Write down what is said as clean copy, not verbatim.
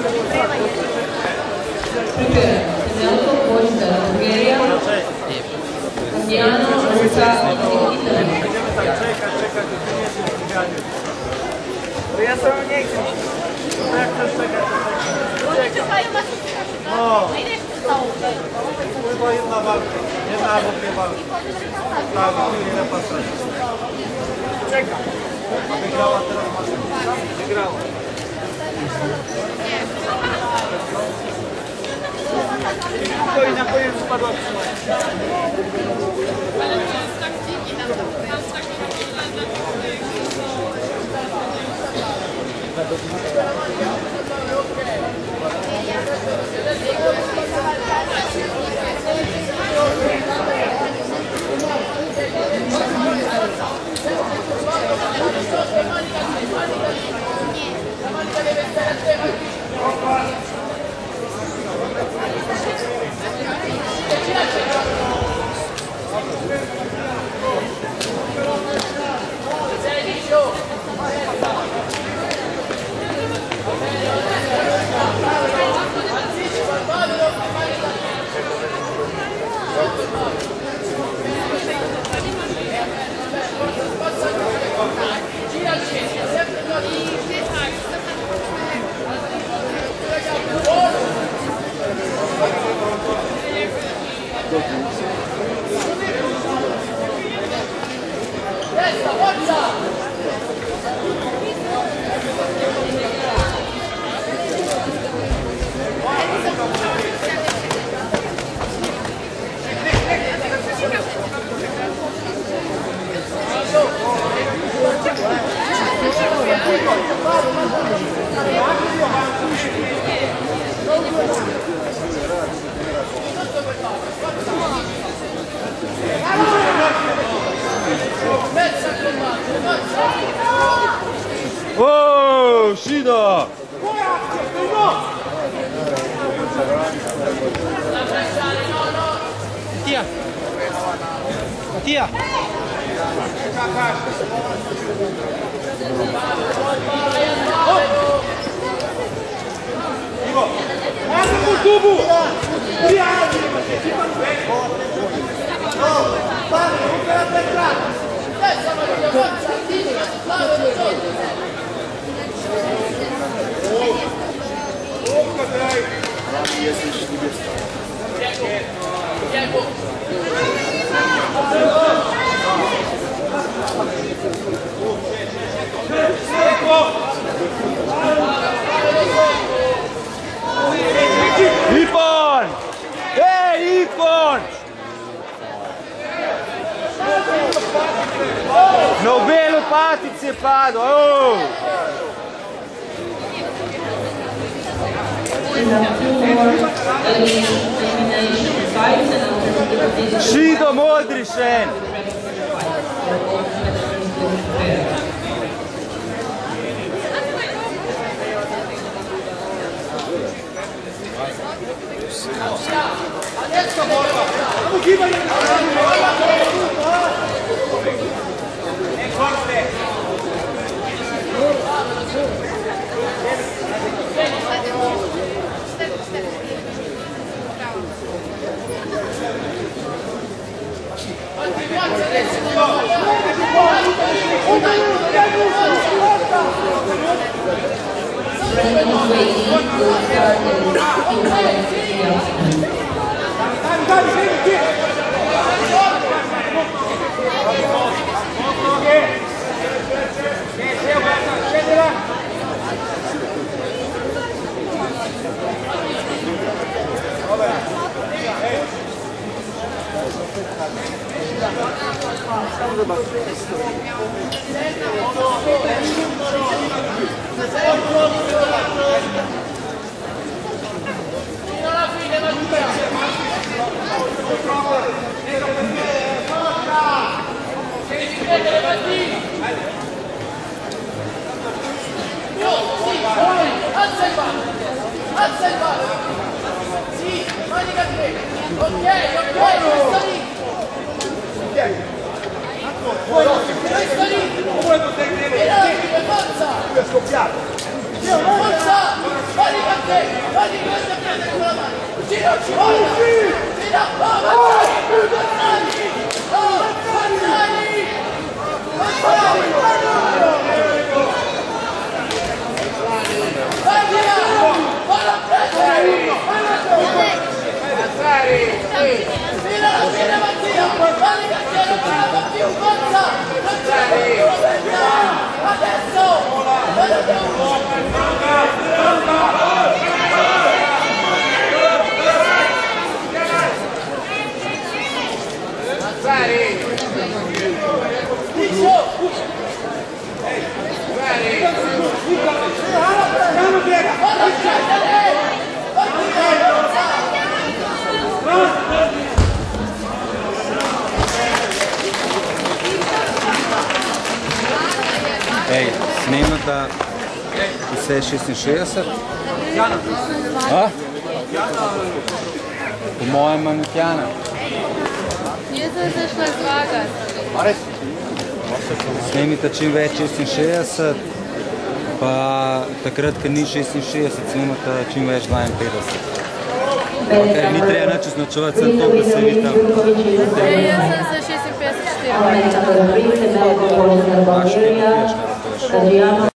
Nelko Boć della Bulgaria, Adriano Rusa od Italije. Ja sam u njega. Była jedna walka, jedna albo dwie walki. Tak, ile pasuje. Czekam. Wygrała teraz Marta. Wygrała. To i na koniec spadła trzymać. Ale to jest tak dziki tam tak O, Shida! Tia! Tia! Ivo! Asa po tubu! Prijavljaj! Stani, ruke na pekrat! Ovdje kraj! Jesiš niebieska. Ipon! Ej, Ipon! Nobelu patici je padao, oh! Šido Modrišen! Scoppiato! Ej, snemata vse 66. A? Po mojem ima Mitjana. Jaz sem se šla zvagati. Snemite čim več 66, pa takrat, ko ni 66, snemate čim več 52. Ker ni treba nič označevati, samo to, da se vi tam. Jaz sem se 56 4. Maš, ne napiješ, ne napiješ.